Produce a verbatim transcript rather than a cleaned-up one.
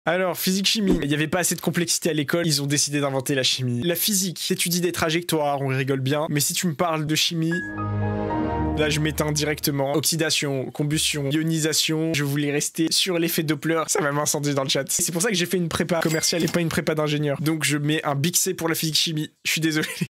Alors, physique-chimie, il n'y avait pas assez de complexité à l'école, ils ont décidé d'inventer la chimie. La physique, t'étudies des trajectoires, on rigole bien, mais si tu me parles de chimie... Là, je m'éteins directement. Oxydation, combustion, ionisation. Je voulais rester sur l'effet Doppler. Ça va m'incendier dans le chat. C'est pour ça que j'ai fait une prépa commerciale et pas une prépa d'ingénieur. Donc, je mets un big C pour la physique-chimie. Je suis désolé.